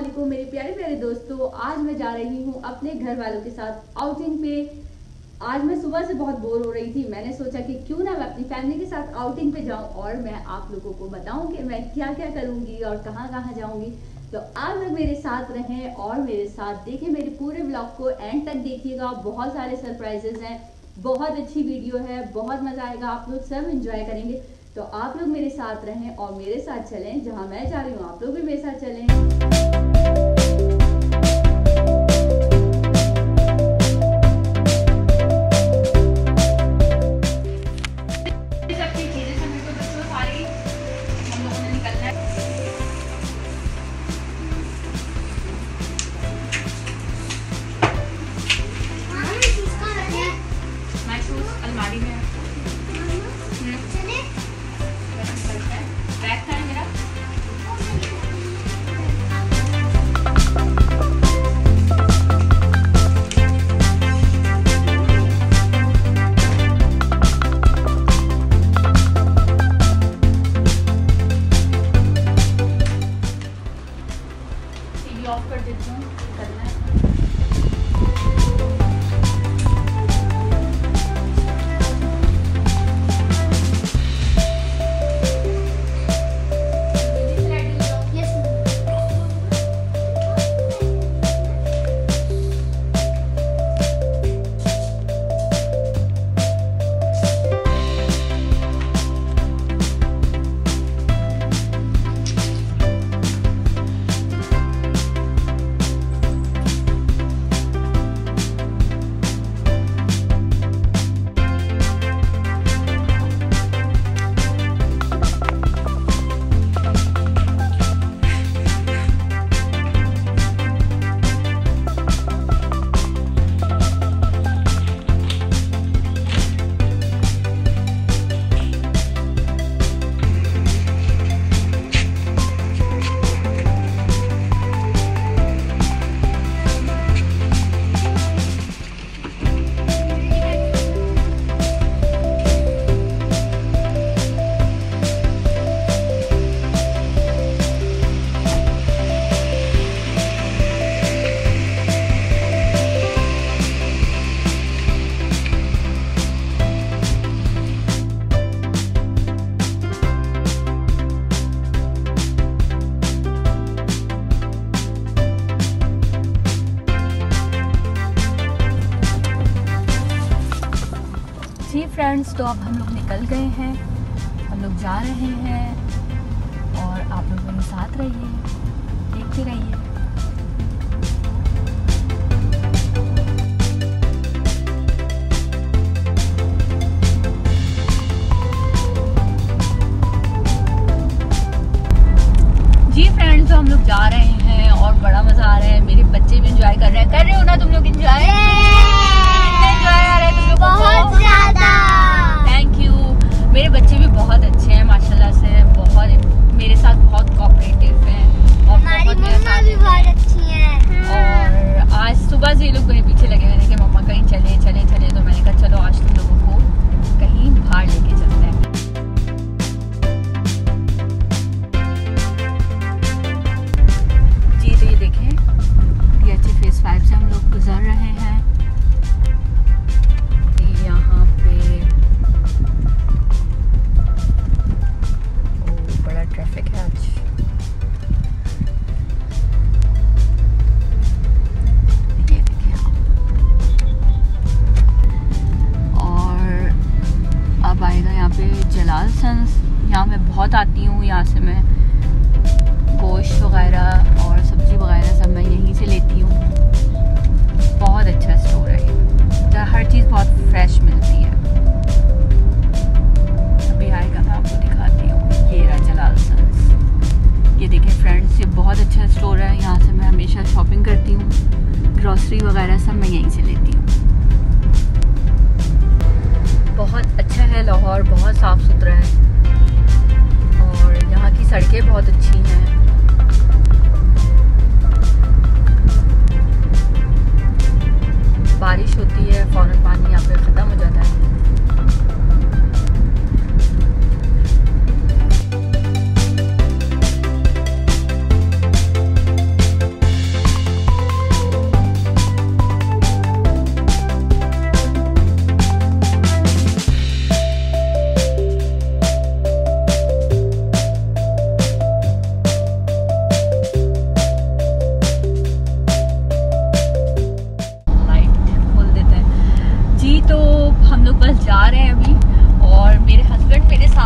वालेकुम मेरे प्यारे प्यारे दोस्तों। आज मैं जा रही हूँ अपने घर वालों के साथ आउटिंग पे। आज मैं सुबह से बहुत बोर हो रही थी, मैंने सोचा कि क्यों ना मैं अपनी फैमिली के साथ आउटिंग पे जाऊँ और मैं आप लोगों को बताऊँ कि मैं क्या क्या करूँगी और कहाँ कहाँ जाऊँगी। तो आप लोग मेरे साथ रहें और मेरे साथ देखें, मेरे पूरे ब्लॉग को एंड तक देखिएगा। बहुत सारे सरप्राइजेज हैं, बहुत अच्छी वीडियो है, बहुत मज़ा आएगा, आप लोग सब एंजॉय करेंगे। तो आप लोग मेरे साथ रहें और मेरे साथ चलें, जहां मैं जा रही हूँ आप लोग भी मेरे साथ चलें। अलमारी में बैग था मेरा। ये ऑफ कर देती हूँ, करना है। जी फ्रेंड्स, तो अब हम लोग निकल गए हैं, हम लोग जा रहे हैं और आप लोग मेरे साथ रहिए, देखते रहिए। जी फ्रेंड्स, तो हम लोग जा रहे हैं और बड़ा मज़ा आ रहा है, मेरे बच्चे भी एंजॉय कर रहे हो ना तुम लोग? एंजॉय आ रहा है तुम लोग? बहुत ज़्यादा। Thank you. मेरे बच्चे भी बहुत अच्छे हैं माशाल्लाह से, बहुत मेरे साथ बहुत कोऑपरेटिव हैं और हमारी मम्मा भी बहुत अच्छी हैं। और आज सुबह से ये लोग मेरे पीछे लगे हुए थे कि मम्मा कहीं चले चले चले, तो मैंने कहा चलो आज तुम लोगों को कहीं बाहर लेके चलते हैं। जी तो ये देखें, DHA फेज 5 से हम लोग गुजर रहे हैं। यहाँ पे बड़ा ट्रैफिक है आज। ये देखिए आप। और अब आएगा यहाँ पे जलाल सन्स। यहाँ मैं बहुत आती हूँ, यहाँ से मैं गोश्त वगैरह और सब्जी वगैरह सब मैं यहीं से लेती हूँ। बहुत अच्छा स्टोर है, हर चीज़ बहुत फ्रेश मिलती है। अभी आएगा, मैं आपको दिखाती हूँ। ये रहा जलाल सन्स। ये देखें फ्रेंड्स, ये बहुत अच्छा स्टोर है, यहाँ से मैं हमेशा शॉपिंग करती हूँ। ग्रॉसरी वगैरह सब मैं यहीं से लेती हूँ। बहुत अच्छा है लाहौर, बहुत साफ़ सुथरा है और यहाँ की सड़कें बहुत अच्छी हैं। बारिश होती है, फ़ौरन पानी यहाँ पे ख़त्म हो जाता है।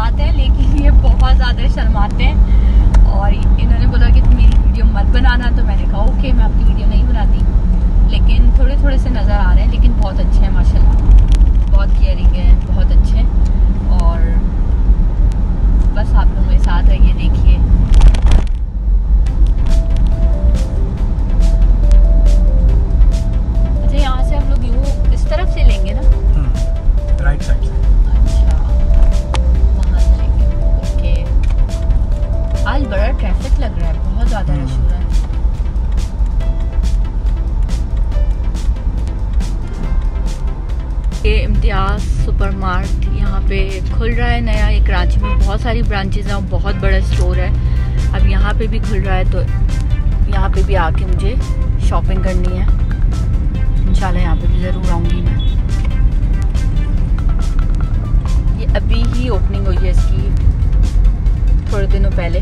बात है, लेकिन ये बहुत ज़्यादा शर्माते हैं और इन्होंने बोला कि तुम मेरी वीडियो मत बनाना, तो मैंने कहा ओके मैं आपकी वीडियो नहीं बनाती, लेकिन थोड़े थोड़े से नज़र आ रहे हैं, लेकिन बहुत अच्छे हैं माशाल्लाह, बहुत केयरिंग है, बहुत अच्छे हैं। और बस आप लोग मेरे साथ रहिए, देखिए। अच्छा, यहाँ से हम लोग यूँ इस तरफ से लेंगे ना, राइट साइड से। अच्छा वहाँ से लेंगे, ओके। आज बड़ा ट्रैफिक लग रहा है, बहुत ज़्यादा रश हो रहा है। ये इम्तियाज़ सुपरमार्ट यहाँ पे खुल रहा है नया, एक कराची में बहुत सारी ब्रांचेज हैं और बहुत बड़ा स्टोर है। अब यहाँ पे भी खुल रहा है, तो यहाँ पे भी आके मुझे शॉपिंग करनी है। इंशाल्लाह यहाँ पे भी ज़रूर आऊँगी मैं। ये अभी ही ओपनिंग हुई है इसकी, थोड़े दिनों पहले।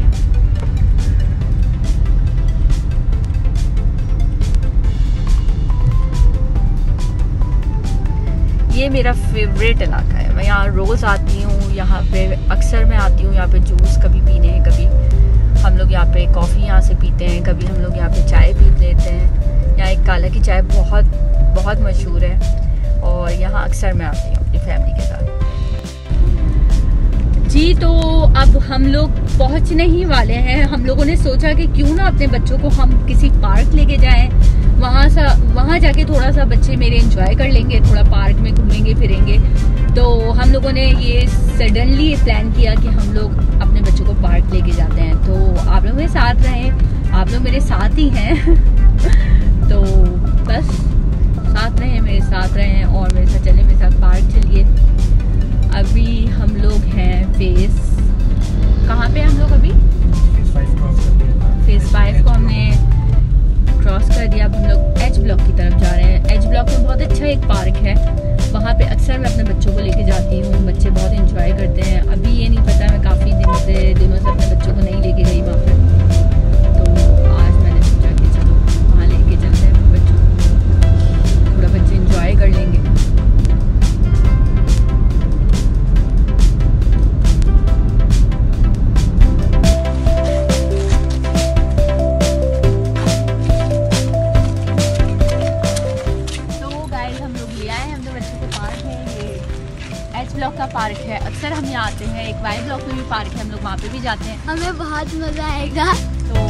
ये मेरा फेवरेट इलाका है, मैं यहाँ रोज़ आती हूँ, यहाँ पे अक्सर मैं आती हूँ यहाँ पे जूस कभी पीने, कभी हम लोग यहाँ पे कॉफ़ी यहाँ से पीते हैं, कभी हम लोग यहाँ पे चाय पी लेते हैं। यहाँ एक काला की चाय बहुत बहुत मशहूर है और यहाँ अक्सर मैं आती हूँ अपनी फैमिली के साथ। जी, तो अब हम लोग पहुँचने ही वाले हैं। हम लोगों ने सोचा कि क्यों ना अपने बच्चों को हम किसी पार्क लेके जाएं, वहाँ जाके थोड़ा सा बच्चे मेरे एंजॉय कर लेंगे, थोड़ा पार्क में घूमेंगे फिरेंगे। तो हम लोगों ने ये सडनली प्लान किया कि हम लोग अपने बच्चों को पार्क लेके जाते हैं। तो आप लोग मेरे साथ रहें, आप लोग मेरे साथ ही हैं तो बस साथ रहें, मेरे साथ रहें और मेरे साथ चलें, मेरे साथ पार्क चलिए। अभी हम लोग हैं कहाँ पे हम लोग अभी फेस 5 को हमने क्रॉस कर दिया। अब हम लोग एच ब्लॉक की तरफ जा रहे हैं। एच ब्लॉक में बहुत अच्छा एक पार्क है, वहाँ पे अक्सर मैं अपने बच्चों को लेके जाती हूँ, बच्चे बहुत एंजॉय करते हैं। अभी ये नहीं पता, मैं काफ़ी दिनों से अपने बच्चों को नहीं लेके गई वहाँ पर, तो आज मैंने सोचा कि चलो वहाँ लेके चलते हैं अपने बच्चों को, थोड़ा बच्चे एंजॉय कर लेंगे। ब्लॉक का पार्क है, अक्सर हम यहाँ आते हैं। एक वाई ब्लॉक में भी पार्क है, हम लोग वहाँ पे भी जाते हैं, हमें बहुत मजा आएगा। तो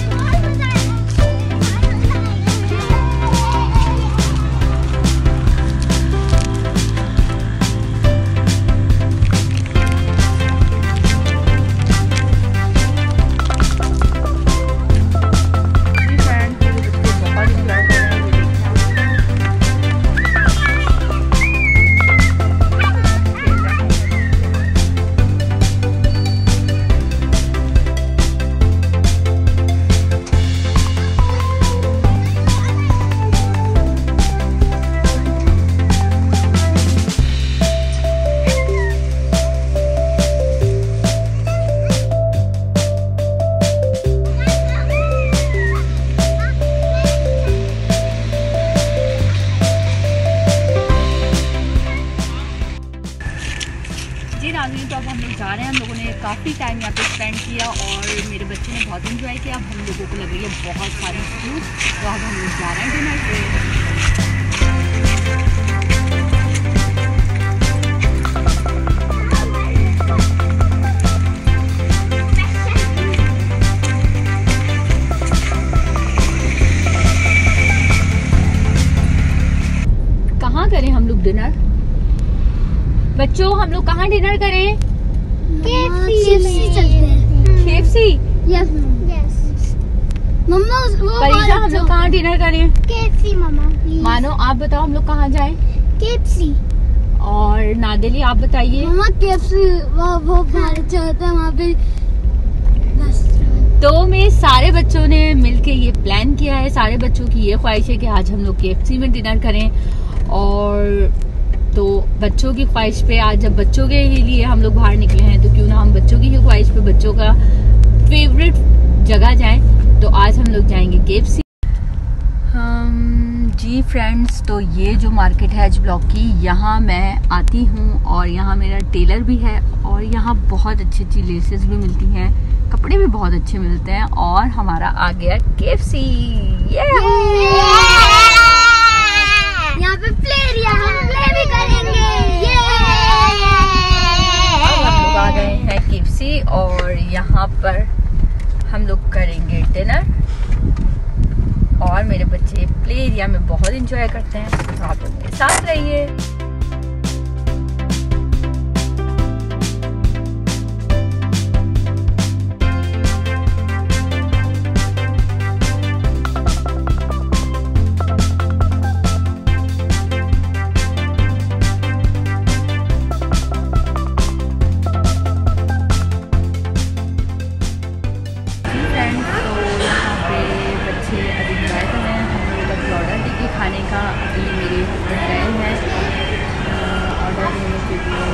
तो अब हम लोग जा रहे हैं। हम लोगों ने काफ़ी टाइम यहाँ पे स्पेंड किया और मेरे बच्चे ने बहुत एंजॉय किया। अब हम लोगों को लग रही है बहुत सारी भूख, तो अब हम लोग जा रहे हैं डिनर पे। कहाँ करें हम लोग डिनर? बच्चों हम लोग कहाँ डिनर करें? KFC चलते हैं। KFC? यस मम्मा। परीक्षा हम लोग कहाँ डिनर करें? KFC मम्मा। मानो आप बताओ हम लोग कहाँ जाएं? KFC। और नादेली आप बताइए। मम्मा KFC वो बहुत अच्छा होता है वहाँ पे। बस तो मेरे सारे बच्चों ने मिलके ये प्लान किया है, सारे बच्चों की ये ख्वाहिश है कि आज हम लोग KFC में डिनर करें। और तो बच्चों की ख्वाहिश पे आज जब बच्चों के लिए हम लोग बाहर निकले हैं, तो क्यों ना हम बच्चों की ख्वाहिश पे बच्चों का फेवरेट जगह जाएं। तो आज हम लोग जाएंगे KFC। हम जी फ्रेंड्स, तो ये जो मार्केट है एच ब्लॉक की, यहाँ मैं आती हूँ और यहाँ मेरा टेलर भी है और यहाँ बहुत अच्छी अच्छी लेसेस भी मिलती हैं, कपड़े भी बहुत अच्छे मिलते हैं। और हमारा आ गया KFC। यहाँ पे प्ले एरिया, हम प्ले भी करेंगे। अब हम लोग आ गए हैं KFC और यहाँ पर हम लोग करेंगे डिनर और मेरे बच्चे प्ले एरिया में बहुत एंजॉय करते हैं, तो आप लोग मेरे साथ रहिए। खाने का अभी मेरे हस्बैंड गए हैं ऑर्डर देने के लिए,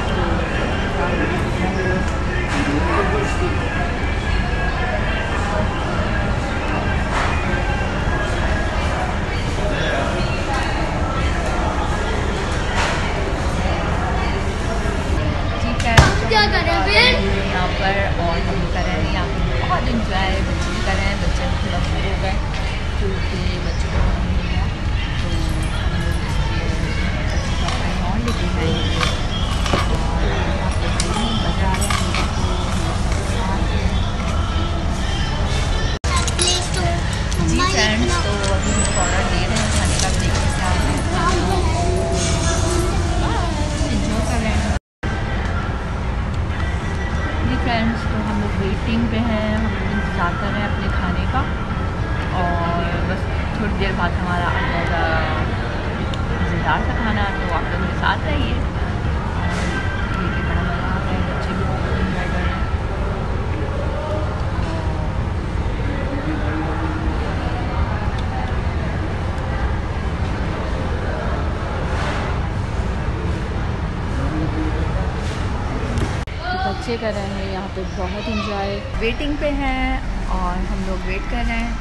हम क्या करें फिर यहाँ पर और हम कर रहे हैं यहाँ पर बहुत इंजॉय, बच्चे भी कर रहे हैं। बच्चे थोड़ा बोर हो गए क्योंकि बच्चों को जी फ्रेंड्स, तो अभी हम ऑर्डर दे रहे हैं खाने का, देखते क्या एंजॉय कर रहे हैं। जी फ्रेंड्स, तो हम लोग वेटिंग पे हैं, हम लोग इंतज़ार कर रहे हैं अपने खाने का और बस थोड़ी देर बाद हमारा आ जाएगा मज़ेदार सा खाना, तो आप लोग मेरे साथ रहिए। और ये बड़ा मज़ा आ रहा है, बच्चे भी बहुत एंजॉय कर रहे हैं। बच्चे कर रहे हैं यहाँ पे बहुत एंजॉय, वेटिंग पे हैं और हम लोग वेट कर रहे हैं।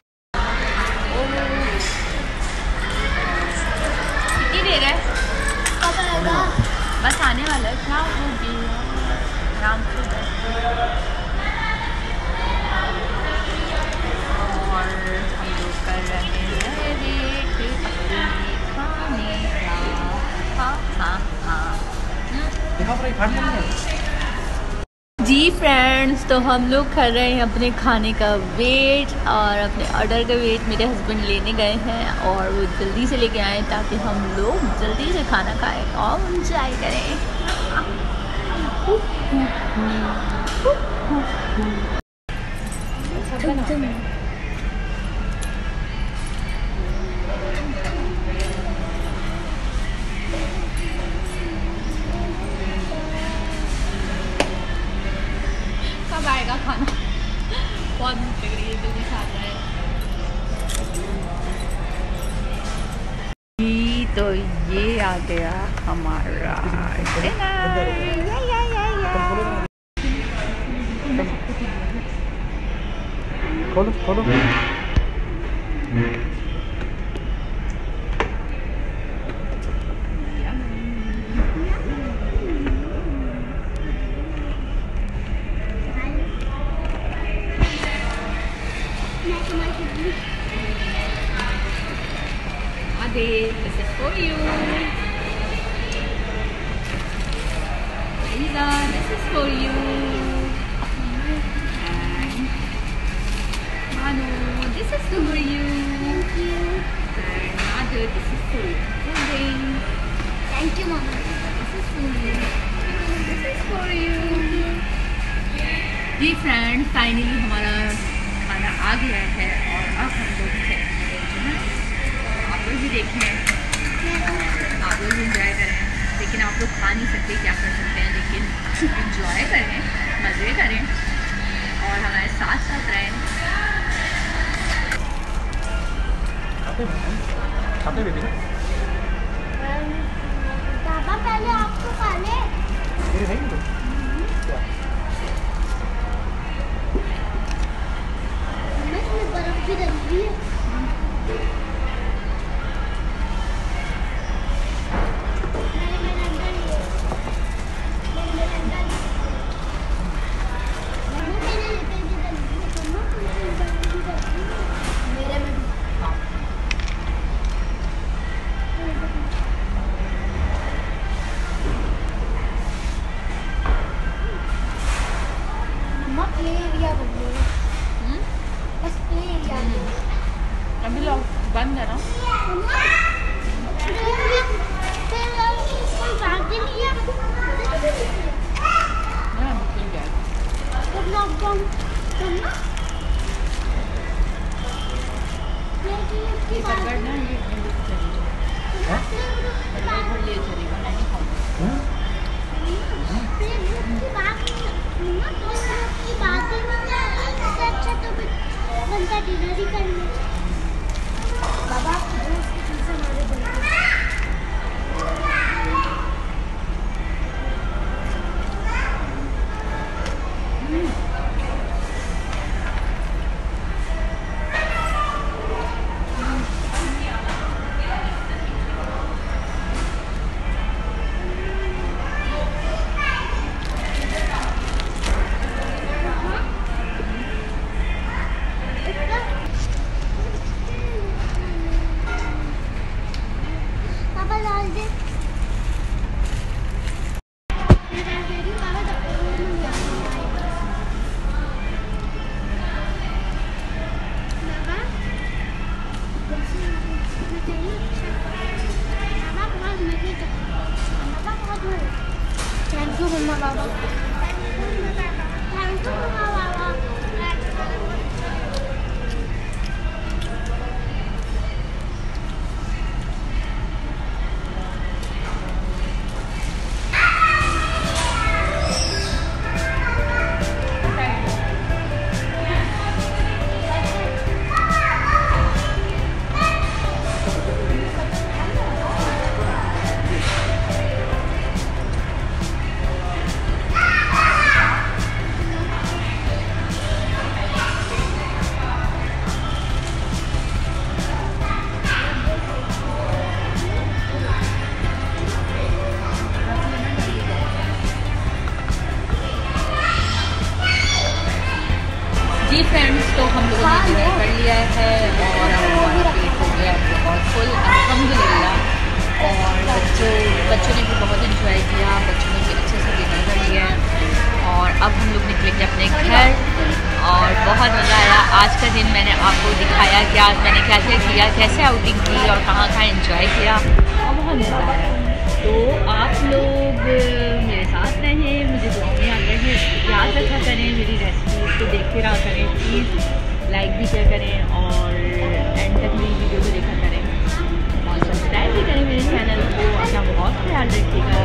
कितनी देर है? बस आने वाला है, क्या हो गया आराम से। और हम लोग कर रहे हैं वेट अपने खाने का। जी फ्रेंड्स, तो हम लोग कर रहे हैं अपने खाने का वेट और अपने ऑर्डर का वेट। मेरे हस्बैंड लेने गए हैं और वो जल्दी से लेके आए ताकि हम लोग जल्दी से खाना खाएं और एंजॉय करें। कब आएगा खाना? बहुत भूख लग रही है, जल्दी से आ जाए। जी, तो ये आ गया हमारा डिनर। खोलो खोलो। This is for you. Lisa, this is for you. And Manu, this is for you. Thank you. And Mother, this is for you. Pudding. Thank you, Mama. This is for you. This is for you. जी friend, finally हमारा खाना आ गया है और अब हम लोग check करेंगे। आप लोग भी देखें, आप लोग इंजॉय करें, लेकिन आप लोग खा नहीं सकते, क्या कर सकते हैं, लेकिन इंजॉय करें, मज़े करें और हमारे साथ साथ रहें। खाते बेबी ना? पापा पहले आपको खा ले। मेरे नहीं तो क्या? इसमें बर्फ भी डली हुई है। इधर ही करनी बाबा उसकी चीज़ हमारे घर थैंक यू मम्मा बाबा थैंक यू मम्मा बाबा जी फ्रेंड्स, तो हम लोगों ने डिनर कर लिया है और हमारा पेट हो गया बहुत फुल अल्हम्दुलिल्लाह। और बच्चों ने भी बहुत इंजॉय किया, बच्चों ने भी अच्छे से डिनर कर लिया है और अब हम लोग निकलेंगे अपने घर और बहुत मज़ा आया। आज का दिन मैंने आपको दिखाया कि आज मैंने क्या क्या किया, कैसे आउटिंग की और कहाँ कहाँ इंजॉय किया और बहुत मज़ा आया। तो आप लोग मेरे साथ रहें, मुझे दुआ में याद रखा करें, मेरी रेसिपी को देखते रहा करें, प्लीज़ लाइक भी किया करें और एंड तक मेरी वीडियो को देखा करें और सब्सक्राइब भी करें मेरे चैनल को। अपना बहुत ख्याल रखिएगा।